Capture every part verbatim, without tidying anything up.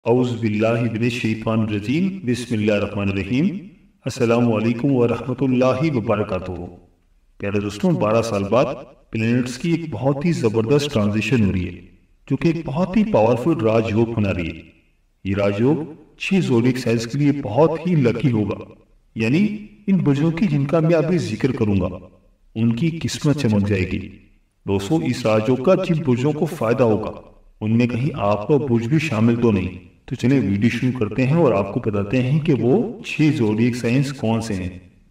اعوذ باللہ من الشیطان الرجیم بسم اللہ الرحمن الرحیم السلام علیکم ورحمۃ اللہ وبرکاتہ۔ پیارے دوستوں، بارہ سال بعد پلینٹس کی ایک بہت ہی زبردست ٹرانزیشن ہو رہی ہے جو کہ ایک بہت ہی پاورفل راج یوگ بنا رہی ہے۔ یہ راج یوگ چھ زوڈیک سائنز کے لیے بہت ہی لکی ہوگا، یعنی ان برجوں کی جن کا میں ابھی ذکر کروں گا ان کی قسمت چمک جائے گی۔ دوستوں، اس راج یوگ کا جن برجوں کو فائدہ ہوگا ان میں کہیں آپ کا برج بھی شامل تو نہیں؟ تو چلیں ویڈیو شروع کرتے ہیں اور آپ کو بتاتے ہیں کہ وہ چھ زوڈیک سائنز کون سے ہیں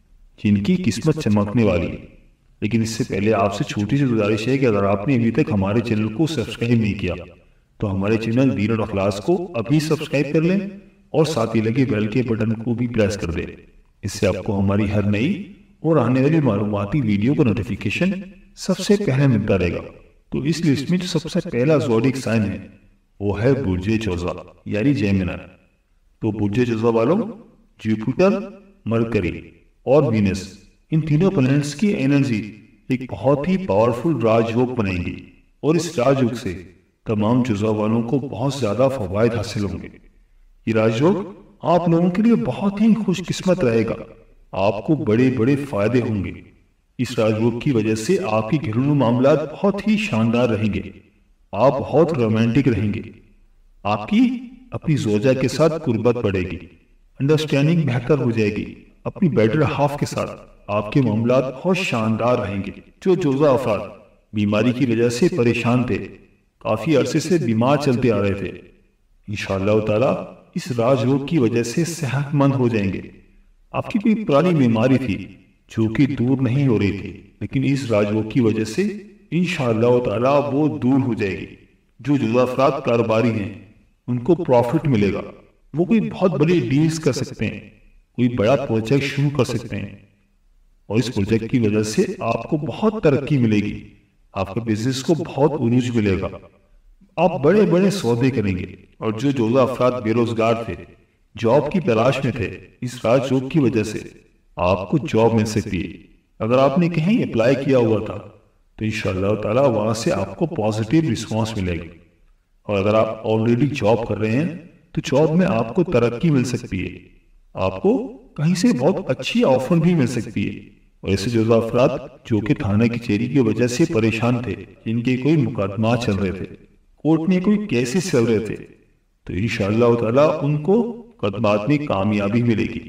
جن کی قسمت چمکنے والی ہے۔ لیکن اس سے پہلے آپ سے چھوٹی سی گزارش ہے کہ اگر آپ نے ابھی تک ہمارے چینل کو سبسکرائب نہیں کیا تو ہمارے چینل دین اور اخلاص کو ابھی سبسکرائب کر لیں اور ساتھ ہی لگے بیل کے بٹن کو بھی پریس کر دیں۔ اس سے آپ کو ہماری ہر نئی اور آنے والی معلوماتی ویڈیو کا نوٹیفیکیشن سب سے پہلے ملتا رہے گا۔ تو اس لسٹ میں جو سب سے پہلا زوڈیک سائن ہے وہ ہے برج جوزا یعنی جیمنی۔ تو برج جوزا والوں، جوپیٹر، مرکری اور وینس، ان تینوں پلینٹس کی انرجی ایک بہت ہی پاورفل راج یوگ بنائیں گی، اور اس راج یوگ سے تمام جوزا والوں کو بہت زیادہ فوائد حاصل ہوں گے۔ یہ راج یوگ آپ لوگوں کے لیے بہت ہی خوش قسمت رہے گا، آپ کو بڑے بڑے فائدے ہوں گے۔ اس راج یوگ کی وجہ سے آپ کے گھریلو معاملات بہت ہی شاندار رہیں گے، آپ بہت رومانٹک رہیں گے، آپ کی اپنی زوجہ کے ساتھ قربت بڑھے گی، انڈرسٹینڈنگ بہتر ہو جائے گی، اپنی بیٹر ہاف کے ساتھ آپ کے معاملات بہت شاندار رہیں گے۔ جو جوزا افراد بیماری کی وجہ سے پریشان تھے، کافی عرصے سے بیمار چلتے آ رہے تھے، انشاءاللہ تعالی اس راج یوگ کی وجہ سے صحت مند ہو جائیں گے۔ آپ کی کوئی پرانی بیماری تھی جو کہ دور نہیں ہو رہی تھی، لیکن اس راج یوگ کی وجہ سے انشاءاللہ تعالی وہ دور ہو جائے گی۔ جو جوزا افراد کاروباری ہیں ان کو پروفٹ ملے گا، وہ کوئی بہت بڑی ڈیلز کر سکتے ہیں، کوئی بڑا پروجیکٹ شروع کر سکتے ہیں، اور اس پروجیکٹ کی وجہ سے آپ کو بہت ترقی ملے گی، آپ کا بزنس کو بہت عروج ملے گا، آپ بڑے بڑے سودے کریں گے۔ اور جو جوزا افراد بے روزگار تھے، جاب کی تلاش میں تھے، اس راج یوگ کی وجہ سے آپ کو جاب مل سکتی ہے۔ اگر آپ نے کہیں اپلائی کیا ہوا تھا تو انشاءاللہ تعالی وہاں سے آپ کو پازیٹیو رسپانس ملے گی، اور اگر آپ آلریڈی جاب کر رہے ہیں تو جاب میں آپ کو ترقی مل سکتی ہے، آپ کو کہیں سے بہت اچھی آفر بھی مل سکتی ہے۔ اور ایسے جوزا افراد جو کہ تھانہ کچہری کی وجہ سے پریشان تھے، جن کے کوئی مقدمات چل رہے تھے، کورٹ میں کوئی کیسز چل رہے تھے، تو انشاءاللہ تعالی ان کو مقدمات میں کامیابی ملے گی۔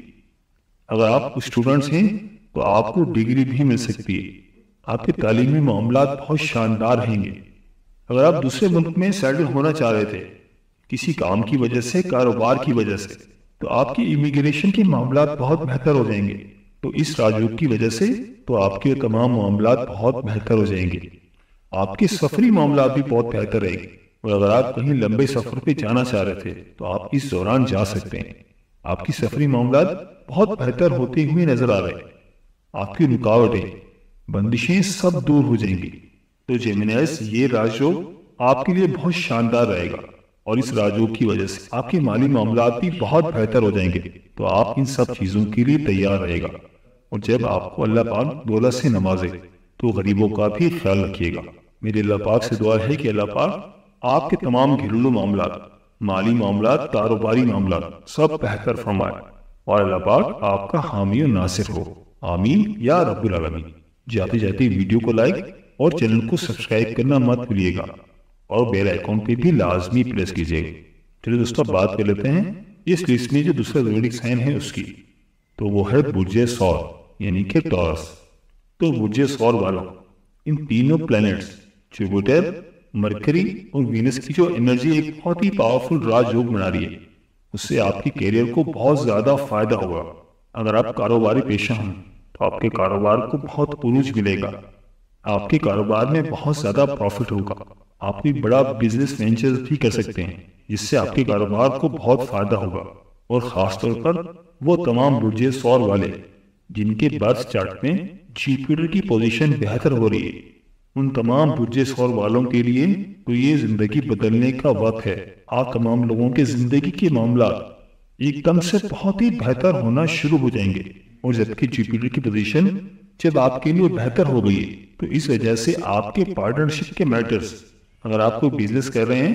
اگر آپ اسٹوڈنٹس ہیں تو آپ کو ڈگری بھی مل سکتی ہے، آپ کے تعلیمی معاملات بہت شاندار رہیں گے۔ اگر آپ دوسرے ملک میں سیٹل ہونا چاہ رہے تھے کسی کام کی وجہ سے، کاروبار کی وجہ سے، تو آپ کی امیگریشن کے معاملات بہت بہتر ہو جائیں گے۔ تو اس راج یوگ کی وجہ سے تو آپ کے تمام معاملات بہت بہتر ہو جائیں گے، آپ کے سفری معاملات بھی بہت بہتر رہیں گے۔ اور اگر آپ کہیں لمبے سفر پہ جانا چاہ رہے تھے تو آپ اس دوران جا سکتے ہیں، آپ کی سفری معاملات بہت بہتر ہوتے ہوئے نظر آ رہے ہیں، آپ کی رکاوٹیں، بندشیں سب دور ہو جائیں گی۔ تو جیمنیز، یہ راج یوگ آپ کے لیے بہت شاندار رہے گا، اور اس راج یوگ کی وجہ سے آپ کے مالی معاملات بھی بہت بہتر ہو جائیں گے۔ تو آپ ان سب چیزوں کے لیے تیار رہے گا، اور جب آپ کو اللہ پاک دولت سے نوازے تو غریبوں کا بھی خیال رکھیے گا۔ میرے اللہ پاک سے دعا ہے کہ اللہ پاک آپ کے تمام گھریلو معاملات، مالی معاملات، کاروباری معاملات سب بہتر فرمائے، اور اللہ پاک آپ کا حامی و ناصر ہو، آمین یا رب العالمین۔ جاتے جاتے ویڈیو کو لائک اور چینل کو سبسکرائب کرنا مت بھولیے گا، اور بیل آئیکن پہ بھی لازمی پریس کیجیے گا۔ چلیے دوستوں، بات کر لیتے ہیں اس لسٹ میں جو دوسرا زوڈیک سائن ہے اس کی، تو وہ ہے برج ثور یعنی کہ ٹورس۔ تو برج ثور والوں، ان تینوں پلینٹس جوپیٹر، مرکری اور وینس کی جو انرجی ایک بہت ہی پاورفل راج یوگ بنا رہی ہے، اس سے آپ کی کیریئر کو بہت زیادہ فائدہ ہوگا۔ اگر آپ کاروباری پیشہ ہیں تو آپ کے کاروبار کو بہت عروج ملے گا، آپ کے کاروبار میں بہت زیادہ پروفٹ ہوگا، آپ کوئی بڑا بزنس وینچر بھی کر سکتے ہیں جس سے آپ کے کاروبار کو بہت فائدہ ہوگا۔ اور خاص طور پر وہ تمام برج ثور والے جن کے برتھ چارٹ میں جوپیٹر کی پوزیشن بہتر ہو رہی ہے، ان تمام برج ثور والوں کے لیے تو یہ زندگی بدلنے کا وقت ہے۔ آپ تمام لوگوں کے زندگی کے معاملات ایک دم سے بہت ہی بہتر ہونا شروع ہو جائیں گے، اور جبکہ جوپیٹر کی پوزیشن جب آپ کے لیے بہتر ہو گئی ہے تو اس وجہ سے آپ کے پارٹنرشپ کے میٹرز، اگر آپ کوئی بزنس کر رہے ہیں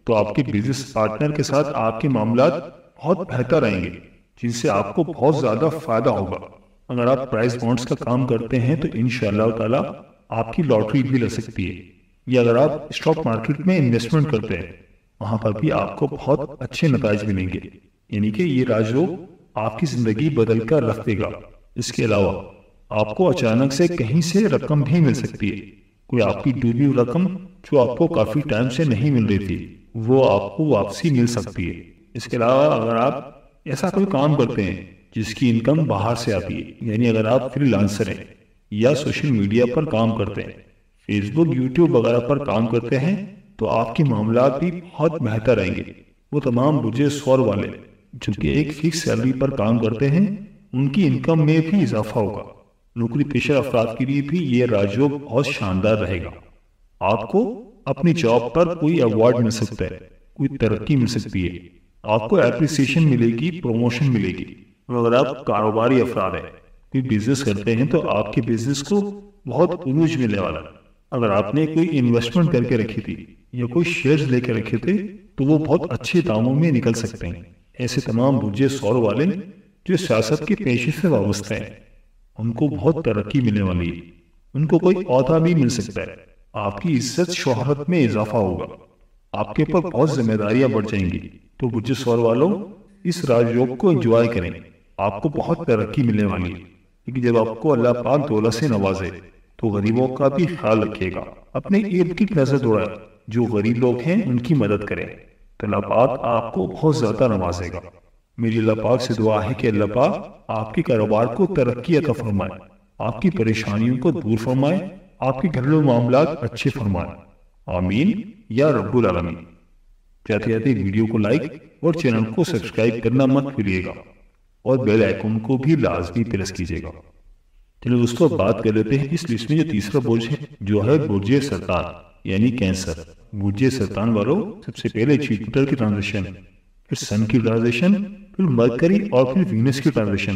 تو آپ کے بزنس پارٹنر کے ساتھ آپ کے معاملات بہت بہتر رہیں گے، جن سے آپ کو بہت زیادہ فائدہ ہوگا۔ اگر آپ پرائز بانڈز کا کام کرتے ہیں تو انشاءاللہ تعالی آپ کی لاٹری بھی لگ سکتی ہے، یا اگر آپ اسٹاک مارکیٹ میں انویسٹمنٹ کرتے ہیں وہاں پر بھی آپ کو بہت اچھے نتائج ملیں گے، یعنی کہ یہ راجیوگ آپ کی زندگی بدل کر رکھ دے گا۔ اس کے علاوہ آپ کو اچانک سے کہیں سے رقم بھی مل سکتی ہے، کوئی آپ کی ڈوبی ہوئی رقم جو آپ کو کافی ٹائم سے نہیں مل رہی تھی وہ آپ کو واپسی مل سکتی ہے۔ اس کے علاوہ اگر آپ ایسا کوئی کام کرتے ہیں جس کی انکم باہر سے آتی ہے، یعنی اگر آپ فری لانسر ہیں یا سوشل میڈیا پر کام کرتے ہیں، فیس بک یوٹیوب وغیرہ پر کام کرتے ہیں، تو آپ کے معاملات بھی بہت بہتر رہیں گے۔ وہ تمام برج سور والے جو کہ ایک فکس سیلری پر کام کرتے ہیں ان کی انکم میں بھی اضافہ ہوگا۔ نوکری پیشہ افراد کے لیے بھی یہ راجیوگ بہت شاندار رہے گا۔ آپ کو اپنی جاب پر کوئی ایوارڈ مل سکتا ہے، کوئی ترقی مل سکتی ہے، آپ کو اپریسیشن ملے گی، پروموشن ملے گی۔ اور اگر آپ کاروباری افراد ہیں، کوئی بزنس کرتے ہیں، تو آپ کے بزنس کو بہت عروج ملنے والا ہے۔ اگر آپ نے کوئی انویسٹمنٹ کر کے رکھی تھی یا کوئی شیئرز لے کے رکھے تھے تو وہ بہت اچھے داموں میں نکل سکتے ہیں۔ ایسے تمام برج سور والے جو سیاست کے پیشے سے وابستہ ہیں ان کو بہت ترقی ملنے والی ہے، ان کو کوئی عہدہ بھی مل سکتا ہے، آپ کی عزت شہرت میں اضافہ ہوگا، آپ کے اوپر بہت ذمہ داریاں بڑھ جائیں گی۔ تو برج سور والوں اس راجیوگ کو انجوائے کریں، آپ کو بہت ترقی ملنے والی ہے، کیونکہ جب آپ کو اللہ پاک دولت سے نوازے تو غریبوں کا بھی خیال رکھے گا، اپنے ارد کی نظر دوڑائے، جو غریب لوگ ہیں ان کی مدد کریں، تو اللہ پاک آپ کو بہت زیادہ نوازے گا۔ میری اللہ پاک سے دعا ہے کہ اللہ پاک آپ کے کاروبار کو ترقی عطا فرمائے، آپ کی پریشانیوں کو دور فرمائے، آپ کے گھریلو معاملات اچھے فرمائے، آمین یا رب العالمین۔ جاتے جاتے ویڈیو کو لائک اور چینل کو سبسکرائب کرنا مت بھولیے گا، اور بیل آئیکن کو بھی لازمی پریس کیجیے گا۔ چلو دوستو بات کر لیتے ہیں اس لسٹ میں جو تیسرا برج ہے جو ہے برج سرطان یعنی کینسر۔ برج سرطان والوں سب سے پہلے جوپیٹر کی ٹرانزیشن، پھر سن کی ٹرانزیشن، پھر مرکری اور پھر وینس کی ٹرانزیشن،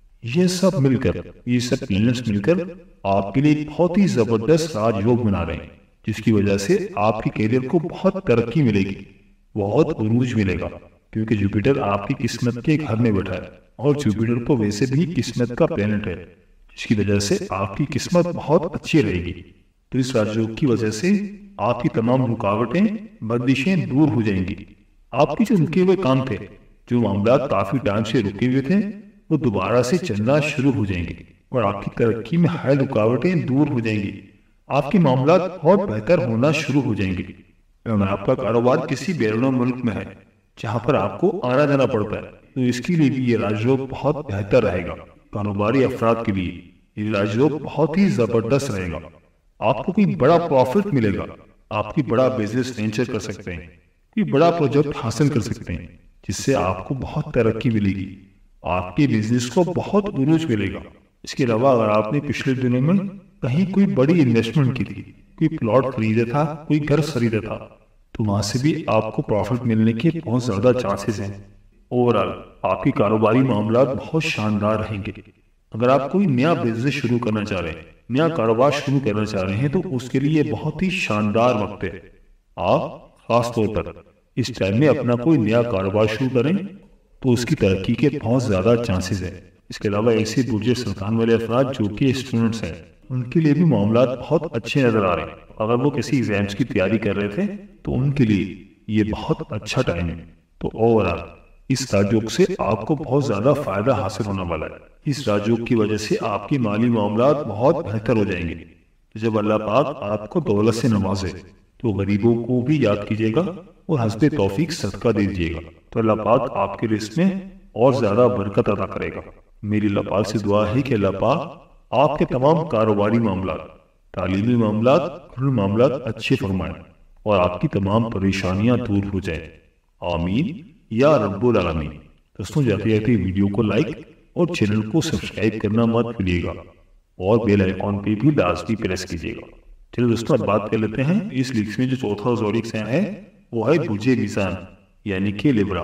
یہ سب مل کر یہ سب پلینٹس مل کر آپ کے لیے بہت ہی زبردست راج یوگ بنا رہے ہیں، جس کی وجہ سے آپ کی کیریئر کو بہت ترقی ملے گی، بہت عروج ملے گا، کیونکہ جوپیٹر آپ کی قسمت کے گھر میں بیٹھا ہے اور جوپیٹر کو ویسے بھی قسمت کا پلینٹ ہے، جس کی وجہ سے آپ کی قسمت بہت اچھی رہے گی۔ تو اس راجیوگ کی وجہ سے آپ کی تمام رکاوٹیں بندشیں دور ہو جائیں گی، آپ کی جو رکے ہوئے کام تھے، جو معاملات کافی ٹائم سے رکے ہوئے تھے، وہ دوبارہ سے چلنا شروع ہو جائیں گے، اور آپ کی ترقی میں حائل رکاوٹیں دور ہو جائیں گی، آپ کے معاملات بہت بہتر ہونا شروع ہو جائیں گے۔ اگر آپ کا کاروبار کسی بیرون ملک میں ہے جہاں پر آپ کو آنا جانا پڑتا ہے تو اس کے لیے بھی یہ راجیوگ بہت بہتر رہے گا۔ کاروباری افراد کے لیے یہ راجیوگ بہت ہی زبردست رہے گا، آپ کو کوئی بڑا پروفٹ ملے گا، آپ کی بڑا بزنس وینچر کر سکتے ہیں، کوئی بڑا پروجیکٹ حاصل کر سکتے ہیں، جس سے آپ کو بہت ترقی ملے گی، آپ کے بزنس کو بہت عروج ملے گا۔ اس کے علاوہ اگر آپ نے پچھلے دنوں میں کہیں کوئی بڑی انویسٹمنٹ کی تھی، کوئی پلاٹ خریدا تھا، کوئی گھر خریدا تھا، تو وہاں سے بھی آپ کو پروفٹ ملنے کے بہت زیادہ چانسز ہیں۔ اوورآل آپ کی کاروباری معاملات بہت شاندار رہیں گے۔ اگر آپ کوئی نیا بزنس شروع کرنا چاہ رہے ہیں، نیا کاروبار شروع کرنا چاہ رہے ہیں، تو اس کے لیے بہت ہی شاندار وقت ہے۔ آپ خاص طور پر اس ٹائم میں اپنا کوئی نیا کاروبار شروع کریں تو اس کی ترقی کے بہت زیادہ چانسز ہیں۔ اس کے علاوہ ایسے برج سرطان والے افراد جو کہ اسٹوڈنٹس ہیں، ان کے لیے بھی معاملات بہت اچھے نظر آ رہے ہیں۔ اگر وہ کسی ایگزامس کی تیاری کر رہے تھے تو ان کے لیے یہ بہت اچھا ٹائم ہے۔ تو اوورآل اس راجیوگ سے آپ کو بہت زیادہ فائدہ حاصل ہونے والا ہے۔ اس راجیوگ کی وجہ سے آپ کے مالی معاملات بہت بہتر ہو جائیں گے۔ جب اللہ پاک آپ کو دولت سے نوازے تو غریبوں کو بھی یاد کیجیے گا اور حسب توفیق صدقہ دے دیجیے گا، تو اللہ پاک آپ کے رزق میں اور زیادہ برکت عطا کرے گا۔ میری اللہ پاک سے دعا ہے کہ اللہ پاک آپ کے تمام کاروباری معاملات، تعلیمی معاملات، گھریلو معاملات اچھے فرمائیں اور آپ کی تمام پریشانیاں دور ہو جائیں، آمین یا رب العالمین۔ دوستوں جاتے جاتے ویڈیو کو لائک اور چینل کو سبسکرائب کرنا مت بھولیے گا، اور بیل آئیکن پہ بھی لازمی پریس کیجیے گا۔ چلو دوستوں اب بات کر لیتے ہیں اس لیکس میں جو چوتھا زوڈک سائن ہے وہ ہے برج میزان یعنی کہ لیبرا۔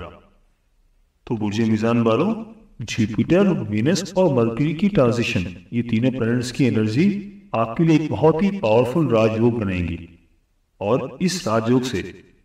تو برج میزان والوں جوپیٹر، وینس اور مرکری کی ٹرانزیشن، یہ تینوں پلانٹس کی انرجی آپ کے لیے ایک بہت ہی پاورفل راج یوگ بنائیں گی، اور اس راج یوگ سے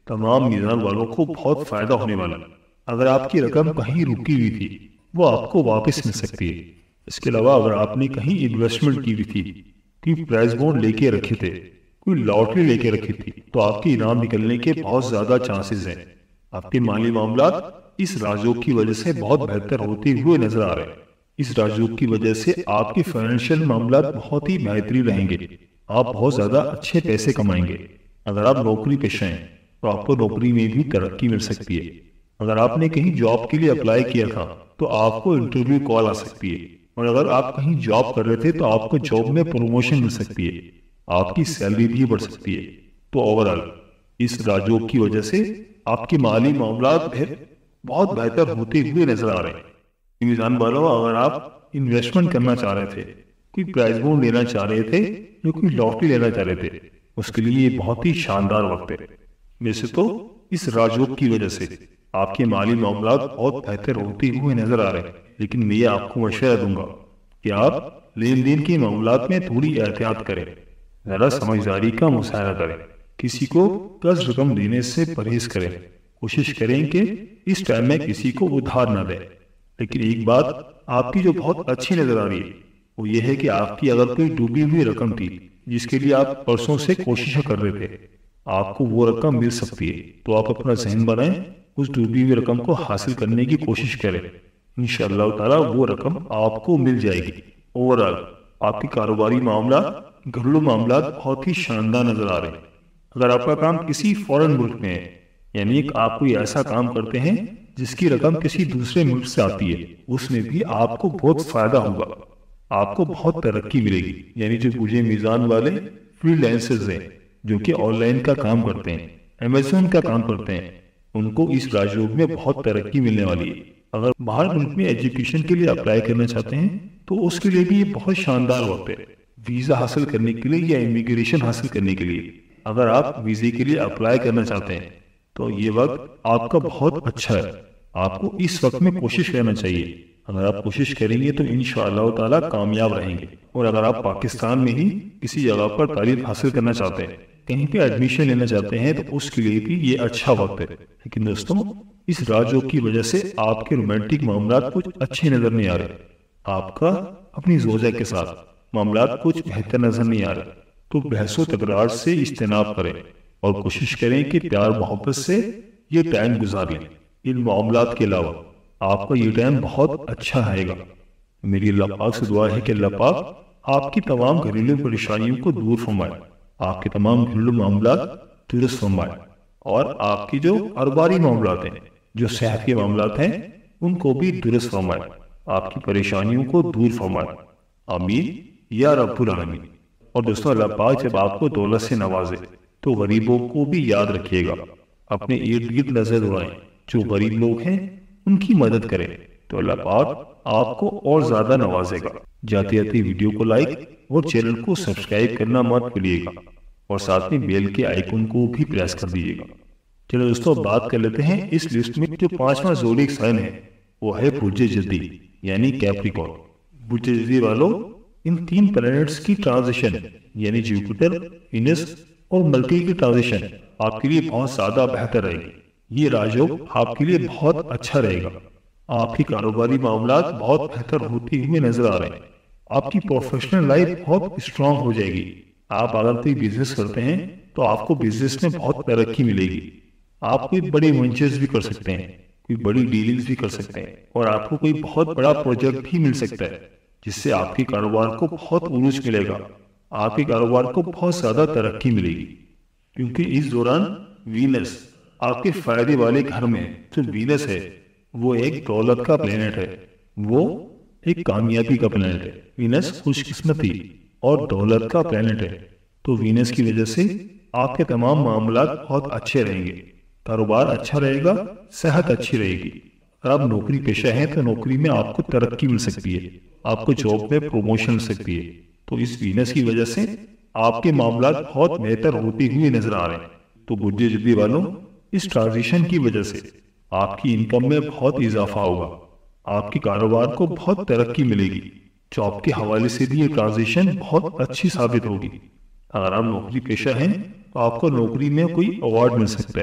تمام میزان والوں کو بہت فائدہ ہونے والا۔ اگر آپ کی رقم کہیں رکی ہوئی تھی وہ آپ کو واپس مل سکتی ہے۔ اس کے علاوہ اگر آپ نے کہیں انویسٹمنٹ کی ہوئی تھی، کوئی پرائز بونڈ لے کے رکھے تھے، کوئی لاٹری لے کے رکھی تھی، تو آپ کے انعام نکلنے کے بہت زیادہ چانسز ہیں۔ آپ کے مالی معاملات اس راجیوگ کی وجہ سے بہت بہتر ہوتے ہوئے نظر آ رہے ہیں۔ اس راجیوگ کی وجہ سے آپ کے فائنینشیل معاملات بہت ہی بہترین رہیں گے۔ آپ بہت زیادہ اچھے پیسے کمائیں گے۔ اگر آپ نوکری پیشہ ہیں تو آپ کو نوکری میں بھی ترقی مل سکتی ہے۔ اگر آپ نے کہیں جاب کے لیے اپلائی کیا تھا تو آپ کو انٹرویو کال آ سکتی ہے، اور اگر آپ کہیں جاب کر رہے تھے تو آپ کو جاب میں پروموشن مل سکتی ہے، آپ کی سیلری بھی بڑھ سکتی ہے۔ تو اوورآل اس راجیوگ کی وجہ سے آپ کے مالی معاملات بہت بہتر ہوتے ہوئے نظر آ رہے ہیں۔ میزان والوں، اگر آپ انویسٹمنٹ کرنا چاہ رہے تھے، کوئی پرائز بونڈ لینا چاہ رہے تھے یا کوئی لاٹری لینا چاہ رہے تھے، اس کے لیے یہ بہت ہی شاندار وقت ہے۔ ویسے تو اس راجیوگ کی وجہ سے آپ کے مالی معاملات بہت بہتر ہوتے ہوئے نظر آ رہے ہیں، لیکن میں آپ کو مشورہ دوں گا کہ آپ لین دین کے معاملات میں تھوڑی احتیاط کریں، ذرا سمجھداری کا مظاہرہ کریں، کسی کو قرض رقم دینے سے پرہیز کریں، کوشش کریں کہ اس ٹائم میں کسی کو ادھار نہ دیں۔ لیکن ایک بات آپ کی جو بہت اچھی نظر آ رہی ہے وہ یہ ہے کہ آپ کی اگر کوئی ڈوبی ہوئی رقم تھی جس کے لیے آپ برسوں سے کوششیں کر رہے تھے، آپ کو وہ رقم مل سکتی ہے، تو آپ اپنا ذہن بنائیں، اس ڈوبی ہوئی رقم کو حاصل کرنے کی کوشش کریں۔ انشاءاللہ تعالیٰ وہ رقم آپ کو مل جائے گی۔ اوورآل آپ کے کاروباری معاملات، گھریلو معاملات بہت ہی شاندار نظر آ رہے ہیں۔ اگر آپ کا کام کسی فورن ملک میں ہے، یعنی کہ آپ کوئی ایسا کام کرتے ہیں جس کی رقم کسی دوسرے ملک سے آتی ہے، اس میں بھی آپ کو بہت فائدہ ہوگا، آپ کو بہت ترقی ملے گی۔ یعنی جو مجھے میزان والے فری لینسرز ہیں جو کہ آن لائن کا کام کرتے ہیں، امیزون کا کام کرتے ہیں، ان کو اس راجیوگ میں بہت ترقی ملنے والی ہے۔ اگر باہر ملک میں ایجوکیشن کے لیے اپلائی کرنا چاہتے ہیں تو اس کے لیے بھی یہ بہت شاندار وقت ہے، ویزا حاصل کرنے کے لیے یا امیگریشن حاصل کرنے کے لیے۔ اگر آپ ویزے کے لیے اپلائی کرنا چاہتے ہیں تو یہ وقت آپ کا بہت اچھا ہے، آپ کو اس وقت میں کوشش کرنا چاہیے۔ اگر آپ کوشش کریں گے تو انشاءاللہ تعالیٰ کامیاب رہیں گے۔ اور اگر آپ پاکستان میں ہی کسی جگہ پر تعلیم حاصل کرنا چاہتے ہیں، کہیں پہ ایڈمیشن لینا چاہتے ہیں، تو اس کے لیے بھی یہ اچھا وقت ہے۔ لیکن دوستوں، اس راجیوگ کی وجہ سے آپ کے رومانٹک معاملات کچھ اچھے نظر نہیں آ رہے، آپ کا اپنی زوجہ کے ساتھ معاملات کچھ بہتر نظر نہیں آ رہے، تو بحث و تکرار سے اجتناب کریں اور کوشش کریں کہ پیار محبت سے یہ ٹائم گزار لیں۔ ان معاملات کے علاوہ آپ کا یہ ٹائم بہت اچھا رہے گا۔ میری اللہ پاک سے دعا ہے کہ اللہ پاک آپ کی تمام گھریلو پریشانیوں کو دور فرمائے، آپ کے تمام گھریلو معاملات درست فرمائے، اور آپ کی جو کاروباری معاملات ہیں، جو صحت کے معاملات ہیں، ان کو بھی درست فرمائے، آپ کی پریشانیوں کو دور فرمائے۔ آمین یا رب العالمین۔ اور دوستوں، اللہ پاک جب آپ کو دولت سے نوازے تو غریبوں کو بھی یاد رکھیے گا، اپنے ارد گرد نظر دوڑائیں، جو غریب لوگ ہیں ان کی مدد کریں، تو اللہ پاک آپ کو اور زیادہ نوازے گا۔ جاتے جاتے ویڈیو کو لائک اور چینل کو سبسکرائب کرنا مت بھولیے گا، اور ساتھ میں بیل کے آئیکن کو بھی پریس کر دیجیے گا۔ چلو دوستوں، بات کر لیتے ہیں اس لسٹ میں جو پانچواں زوڈیک سائن ہے، وہ ہے برج جدی یعنی کیپریکارن۔ برج جدی والوں، ان تین پلانٹس کی ٹرانزیشن یعنی جوپیٹر، وینس اور مرکری کی ٹرانزیشن آپ کے لیے بہت زیادہ بہتر رہے گی۔ یہ راجیوگ آپ کے لیے بہت اچھا رہے گا۔ آپ کی کاروباری معاملات بہت بہتر ہوتے ہوئے نظر آ رہے ہیں۔ آپ کی پروفیشنل لائف بہت اسٹرانگ ہو جائے گی۔ آپ اگر کوئی بزنس کرتے ہیں تو آپ کو بزنس میں بہت ترقی ملے گی۔ آپ کوئی بڑے وینچرز بھی کر سکتے ہیں، کوئی بڑی ڈیلنگز بھی کر سکتے ہیں، اور آپ کو کوئی بہت بڑا پروجیکٹ بھی مل سکتا ہے جس سے آپ کے کاروبار کو بہت عروج ملے گا، آپ کے کاروبار کو بہت زیادہ ترقی ملے گی۔ کیونکہ اس دوران وینس آپ کے فائدے والے گھر میں، جو وینس ہے وہ ایک دولت کا پلینٹ ہے، وہ ایک کامیابی کا پلینٹ ہے۔ وینس خوش قسمتی اور دولت کا پلینٹ ہے، تو وینس کی وجہ سے آپ کے تمام معاملات بہت اچھے رہیں گے، کاروبار اچھا رہے گا، صحت اچھی رہے گی۔ اگر آپ نوکری پیشہ ہیں تو نوکری میں آپ کو ترقی مل سکتی ہے، آپ کو جاب میں پروموشن مل سکتی ہے۔ تو اس وینس کی وجہ سے آپ کے معاملات بہت بہتر ہوتے ہوئے نظر آ رہے ہیں۔ تو برج جدی والوں، اس ٹرانزیشن کی وجہ سے آپ کی انکم میں بہت اضافہ ہوگا، آپ کے کاروبار کو بہت ترقی ملے گی۔ جاب کے حوالے سے بھی یہ ٹرانزیشن بہت اچھی ثابت ہوگی۔ اگر آپ نوکری پیشہ ہیں تو آپ کو نوکری میں کوئی ایوارڈ مل سکتا ہے،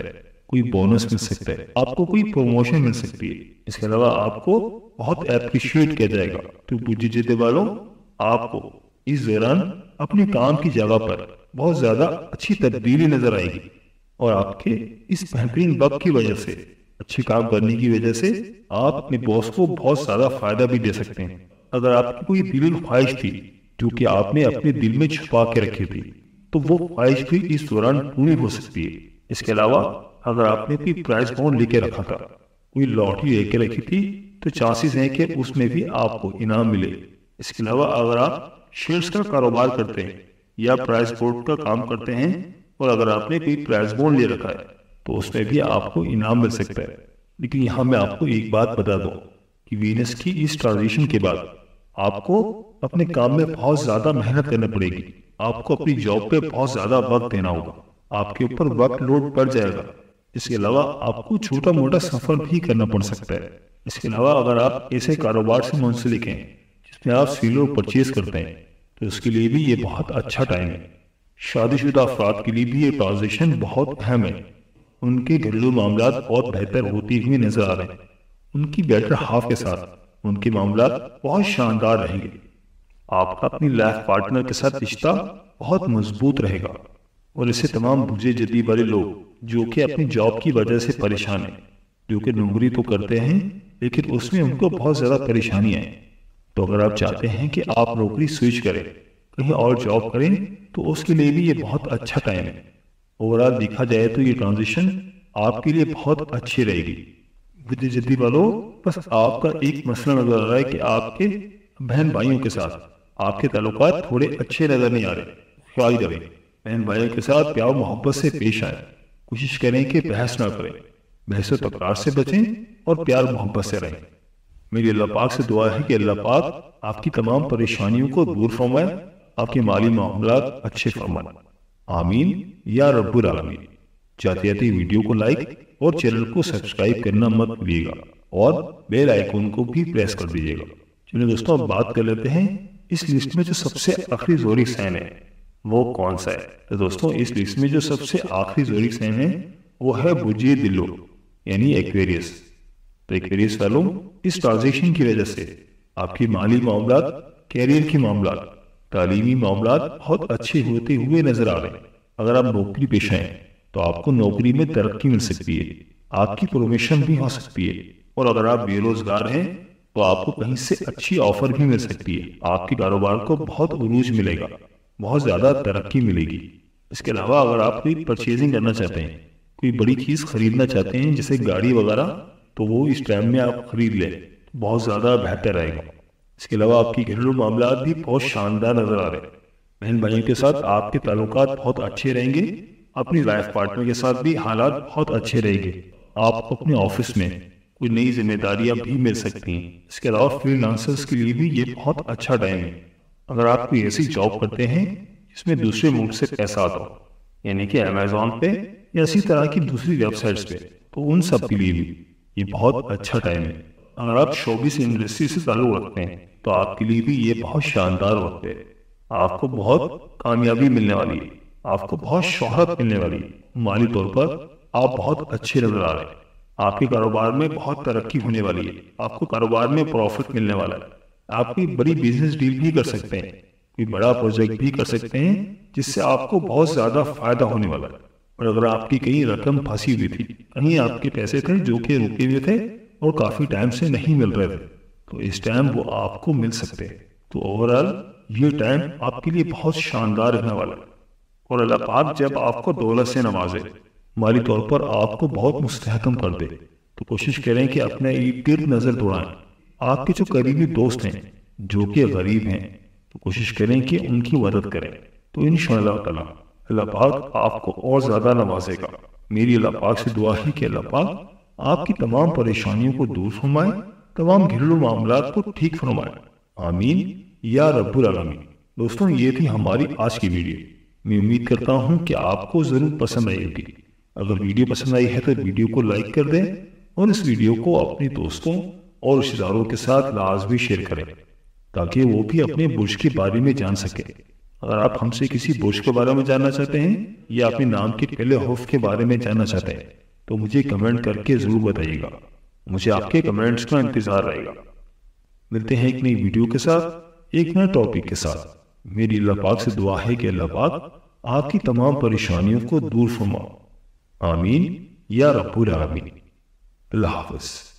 کوئی بونس مل سکتا ہے، آپ کو کوئی پروموشن مل سکتی ہے، اس کے علاوہ آپ کو بہت اپریشیٹ کیا جائے گا۔ تو بجے جدے والوں، آپ کو اس دوران اپنے کام کی جگہ پر بہت زیادہ اچھی تبدیلی نظر آئے گی، اور آپ کے اس بہترین وقت کی وجہ سے، اچھے کام کرنے کی وجہ سے آپ اپنے باس کو بہت زیادہ فائدہ بھی دے سکتے ہیں۔ اگر آپ کی کوئی دلی خواہش تھی جو کہ آپ نے اپنے دل میں چھپا کے رکھی تھی، تو وہ خواہش بھی اس دوران پوری ہو سکتی ہے۔ اس کے علاوہ اگر آپ نے کوئی پرائز بانڈ لے کے رکھا تھا، کوئی لاٹری لے کے رکھی تھی، تو چانسز ہیں کہ اس میں بھی آپ کو انعام ملے۔ اس کے علاوہ اگر آپ شیئرز کا کاروبار کرتے ہیں یا پرائز بورڈ کا کام کرتے ہیں، اور اگر آپ نے کوئی پرائز بانڈ لے رکھا ہے تو اس میں بھی آپ کو انعام مل سکتا ہے۔ لیکن یہاں میں آپ کو ایک بات بتا دوں کہ وینس کی اس ٹرانزیشن کے بعد آپ کو اپنے کام میں بہت زیادہ محنت کرنا پڑے گی، آپ کو اپنی جاب پہ بہت زیادہ وقت دینا ہوگا، آپ کے اوپر ورک لوڈ بڑھ جائے گا۔ اس کے علاوہ آپ کو چھوٹا موٹا سفر بھی کرنا پڑ سکتا ہے۔ اس کے علاوہ اگر آپ ایسے کاروبار سے منسلک ہیں جس میں آپ سیل اور پرچیز کرتے ہیں، تو اس کے لیے بھی یہ بہت اچھا ٹائم ہے۔ شادی شدہ افراد کے لیے بھی یہ ٹرانزیشن بہت اہم ہے، ان کے گھریلو معاملات بہت بہتر ہوتے ہوئے نظر آ رہے ہیں، ان کی بیٹر ہاف کے ساتھ ان کے معاملات بہت شاندار رہیں گے، آپ کا اپنی لائف پارٹنر کے ساتھ رشتہ بہت مضبوط رہے گا۔ اور اسے تمام بجے جدی والے لوگ جو کہ اپنی جاب کی وجہ سے پریشان ہیں، جو کہ نوکری تو کرتے ہیں لیکن اس میں ان کو بہت زیادہ پریشانیاں ہیں، تو اگر آپ چاہتے ہیں کہ آپ نوکری سوئچ کریں، کہیں اور جاب کریں، تو اس کے لیے بھی یہ بہت اچھا ٹائم ہے۔ اوورآل دیکھا جائے تو یہ ٹرانزیشن آپ کے لیے بہت اچھی رہے گی۔ بجے جدی والوں، بس آپ کا ایک مسئلہ نظر آ رہا ہے کہ آپ کے بہن بھائیوں کے ساتھ آپ کے تعلقات تھوڑے اچھے نظر نہیں آ رہے۔ خیال کریں، بہن بھائیوں کے ساتھ پیار محبت سے پیش آئیں، کوشش کریں کہ بحث نہ کریں، بحث و تکرار سے بچیں اور پیار محبت سے رہیں۔ میری اللہ پاک سے دعا ہے کہ اللہ پاک آپ کی تمام پریشانیوں کو دور فرمائے، آپ کے مالی معاملات اچھے فرمائے، آمین یا رب العالمین۔ چاہتے ہیں ویڈیو کو لائک اور چینل کو سبسکرائب کرنا مت بھولیے گا، اور بیل آئیکن کو بھی پریس کر دیجیے گا۔ چلیں دوستوں، اب بات کر لیتے ہیں اس لسٹ میں جو سب سے آخری زوڈک سائن ہے وہ کون سا ہے۔ تو دوستوں، اس لسٹ میں جو سب سے آخری زوڈک سائن ہے وہ ہے بجے دلو یعنی ایکویریس۔ تو ایکویریس والوں، اس ٹرانزیکشن کی وجہ سے آپ کی مالی معاملات، کیریئر کی معاملات، تعلیمی معاملات بہت اچھے ہوتے ہوئے نظر آ رہے ہیں۔ اگر آپ نوکری پیشہ ہیں تو آپ کو نوکری میں ترقی مل سکتی ہے، آپ کی پروموشن بھی ہو سکتی ہے، اور اگر آپ بے روزگار ہیں تو آپ کو کہیں سے اچھی آفر بھی مل سکتی ہے، آپ کے کاروبار کو بہت عروج ملے گا، بہت زیادہ ترقی ملے گی۔ اس کے علاوہ اگر آپ کوئی پرچیزنگ کرنا چاہتے ہیں، کوئی بڑی چیز خریدنا چاہتے ہیں جیسے گاڑی وغیرہ، تو وہ اس ٹائم میں آپ خرید لیں، بہت زیادہ بہتر رہے گا۔ اس کے علاوہ آپ کی گھریلو معاملات بھی بہت شاندار نظر آ رہے ہیں، بہن بھائیوں کے ساتھ آپ کے تعلقات بہت اچھے رہیں گے، اپنی لائف پارٹنر کے ساتھ بھی حالات بہت اچھے رہیں گے، آپ کو اپنے آفس میں کوئی نئی ذمہ داریاں بھی مل سکتی ہیں۔ اس کے علاوہ فری لانسرز کے لیے بھی یہ بہت اچھا ٹائم ہے۔ اگر آپ کوئی ایسی جاب کرتے ہیں جس میں دوسرے ملک سے پیسہ آتا ہو، یعنی کہ امیزون پہ یا اسی طرح کی دوسری ویب سائٹس پہ، تو ان سب کے لیے بھی یہ بہت اچھا ٹائم ہے۔ اگر آپ شوبز انڈسٹری سے تعلق رکھتے ہیں تو آپ کے لیے بھی یہ بہت شاندار وقت ہے، آپ کو بہت کامیابی ملنے والی ہے، آپ کو بہت شہرت ملنے والی ہے، مالی طور پر آپ بہت اچھے نظر آ رہے ہیں، آپ کے کاروبار میں بہت ترقی ہونے والی ہے، آپ کو کاروبار میں پروفٹ ملنے والا ہے، آپ کوئی بڑی بزنس ڈیل بھی کر سکتے ہیں، کوئی بڑا پروجیکٹ بھی کر سکتے ہیں جس سے آپ کو بہت زیادہ فائدہ ہونے والا ہے۔ اور اگر آپ کی کہیں رقم پھنسی ہوئی تھی، کہیں آپ کے پیسے تھے جو کہ رکے ہوئے تھے اور کافی ٹائم سے نہیں مل رہے تھے، تو اس ٹائم وہ آپ کو مل سکتے ہیں۔ تو اوورآل یہ ٹائم آپ کے لیے بہت شاندار رہنے والا ہے، اور اللہ پاک جب آپ کو دولت سے نوازے، مالی طور پر آپ کو بہت مستحکم کر دے، تو کوشش کریں کہ اپنے گرد نظر دوڑائیں۔ آپ کے جو قریبی دوست ہیں جو کہ غریب ہیں، تو کوشش کریں کہ ان کی مدد کریں، تو انشاءاللہ تعالی اللہ پاک آپ کو اور زیادہ نوازے گا۔ میری اللہ پاک سے دعا ہے کہ اللہ پاک آپ کی تمام پریشانیوں کو دور فرمائے، تمام گھریلو معاملات کو ٹھیک فرمائے، آمین یا رب العالمین۔ دوستوں، یہ تھی ہماری آج کی ویڈیو، میں امید کرتا ہوں کہ آپ کو ضرور پسند آئے گی۔ اگر ویڈیو پسند آئی ہے تو ویڈیو کو لائک کر دیں، اور اس ویڈیو کو اپنے دوستوں اور رشتہ داروں کے ساتھ لازمی شیئر کریں تاکہ وہ بھی اپنے برج کے بارے میں جان سکیں۔ اگر آپ ہم سے کسی برج کے بارے میں جاننا چاہتے ہیں یا اپنے نام کے پہلے حرف کے بارے میں جاننا چاہتے ہیں تو مجھے کمنٹ کر کے ضرور بتائیے گا. مجھے آپ کے کمنٹس کا انتظار رہے گا. ملتے ہیں ایک نئی ویڈیو کے ساتھ، ایک نئے ٹاپک کے ساتھ. میری اللہ پاک سے دعا ہے کہ اللہ پاک آپ کی تمام پریشانیوں کو دور فرمائے. آمین یا رب العالمین. اللہ حافظ.